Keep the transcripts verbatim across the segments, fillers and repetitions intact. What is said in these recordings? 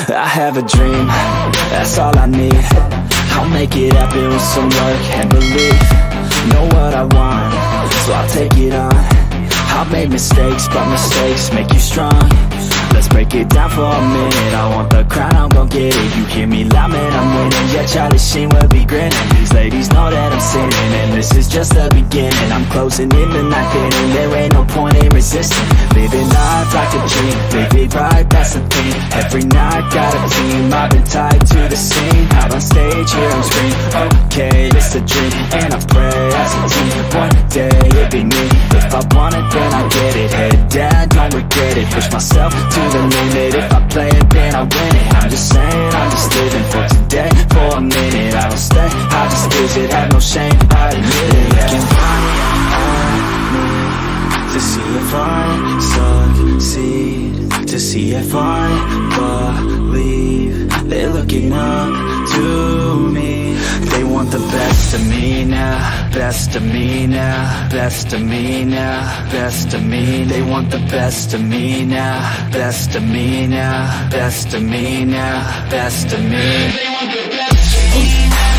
I have a dream, that's all I need. I'll make it happen with some work and belief. Know what I want, so I'll take it on. I've made mistakes, but mistakes make you strong. Let's break it down for a minute. I want the crown, I'm gon' get it. You hear me loud, man, I'm winning. Yeah, Charlie Sheen will be grinning. These ladies know that I'm sinning, and this is just the beginning. I'm closing in the night inning. There ain't no point in resisting. Living life like a dream, live it right, that's the thing. Every night, got a team, I've been tied to the scene. Out on stage, here I'm screaming, okay, it's a dream. And I pray as a team, one day it'll be me. If I want it, then I get it. Head down, don't regret it. Push myself to the limit. If I play it, then I win it. I'm just saying, I'm just living for today. For a minute, I don't stay, I just visit. Have no shame, I admit it. Looking right at me to see if I succeed, to see if I believe. They're looking up to me. They want the best of me now, best of me now, best of me now, best of me. They want the best of me now, best of me now, best of me now, best of me. They want the best of me now.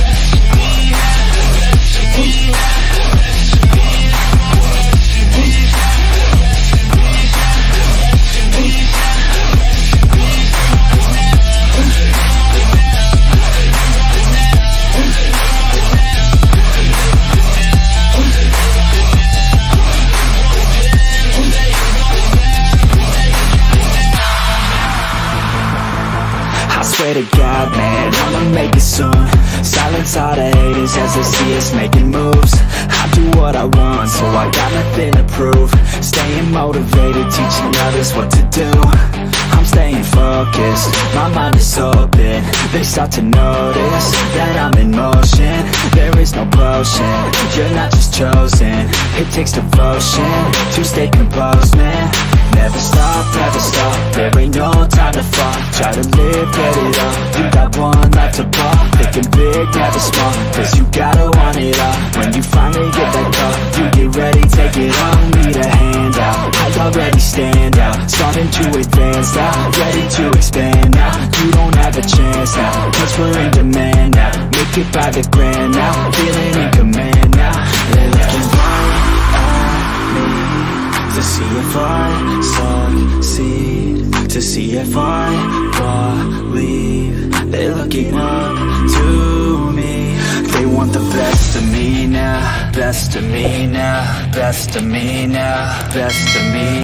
Swear to God, man, I'ma make it soon. Silence all the haters as they see us making moves. I do what I want, so I got nothing to prove. Staying motivated, teaching others what to do. I'm staying focused, my mind is open. They start to notice that I'm in motion. There is no potion, you're not just chosen. It takes devotion to stay composed, man. Never stop, never stop, there ain't no time to fall. Try to live, get it up, you got one life to ball. Thinking big, never small, cause you gotta want it all. When you finally get that call, you get ready, take it on. Need a hand out, I already stand out. Starting to advance now, ready to expand now. You don't have a chance now, cause we're in demand now. Make it by the grand now, feeling in command now. They're looking right at me to see if I succeed, to see if I believe. They're looking up to me. They want the best of me now, best of me now, best of me now, best of me.